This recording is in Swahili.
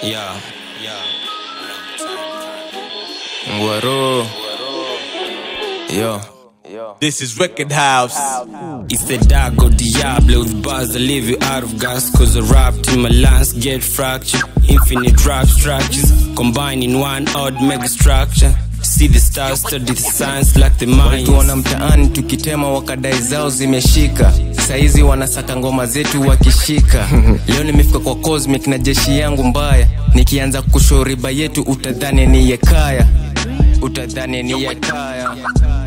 Yeah. Waro. Yo. This is Record House. It's the Dago Diablo with bars that leave you out of gas. Cause I rapped in my lines get fractured. Infinite rap structures combined in one odd mega structure. See the stars, study the science like the mind. Tuona mtaani tukitema wakadai zao zimeshika. Saizi wanasaka ngoma zetu wakishika. Leo nimefika kwa Cosmic na jeshi yangu mbaya. Nikianza kushoriba yetu utadhani ni yekaya. Utadhani ni yekaya.